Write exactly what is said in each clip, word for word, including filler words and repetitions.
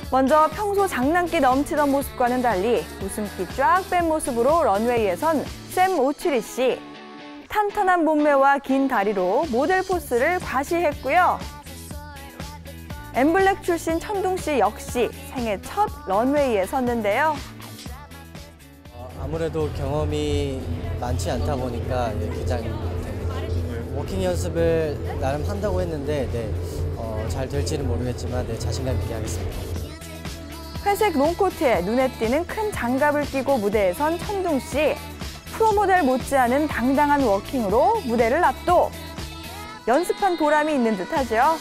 먼저 평소 장난기 넘치던 모습과는 달리 웃음기 쫙 뺀 모습으로 런웨이에 선 샘 오츄리 씨. 탄탄한 몸매와 긴 다리로 모델 포스를 과시했고요. 엠블랙 출신 천둥 씨 역시 생애 첫 런웨이에 섰는데요. 어, 아무래도 경험이 많지 않다 보니까 네, 긴장이 됩니다. 워킹 연습을 나름 한다고 했는데 네, 어, 잘 될지는 모르겠지만 네, 자신감 있게 하겠습니다. 회색 롱코트에 눈에 띄는 큰 장갑을 끼고 무대에 선 천둥 씨. 프로모델 못지않은 당당한 워킹으로 무대를 압도. 연습한 보람이 있는 듯하죠.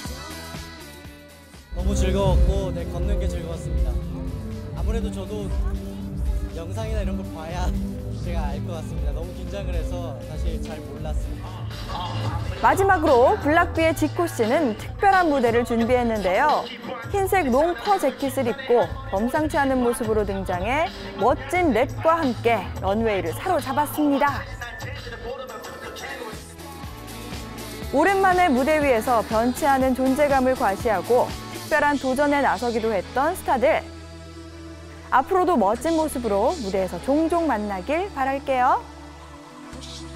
너무 즐거웠고 네, 걷는 게 즐거웠습니다. 아무래도 저도 영상이나 이런 걸 봐야 제가 알 것 같습니다. 너무 긴장을 해서 사실 잘 몰랐습니다. 마지막으로 블락비의 지코 씨는 특별한 무대를 준비했는데요. 흰색 롱퍼 재킷을 입고 범상치 않은 모습으로 등장해 멋진 랩과 함께 런웨이를 사로잡았습니다. 오랜만에 무대 위에서 변치 않은 존재감을 과시하고 특별한 도전에 나서기도 했던 스타들. 앞으로도 멋진 모습으로 무대에서 종종 만나길 바랄게요.